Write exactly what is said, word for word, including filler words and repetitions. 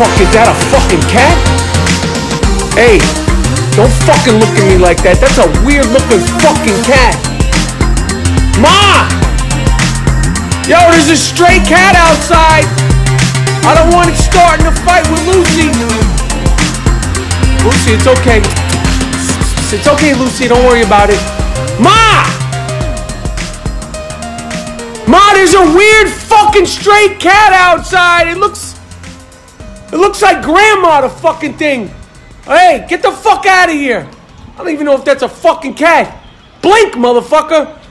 fuck is that, a fucking cat? Hey, don't fucking look at me like that. That's a weird looking fucking cat. Ma! Yo, there's a stray cat outside. I don't want it starting a fight with Lucy. Lucy, it's okay. It's okay, Lucy. Don't worry about it. Ma! Ma, there's a weird fucking stray cat outside. It looks... It looks like Grandma, the fucking thing. Hey, get the fuck out of here. I don't even know if that's a fucking cat. Blink, motherfucker.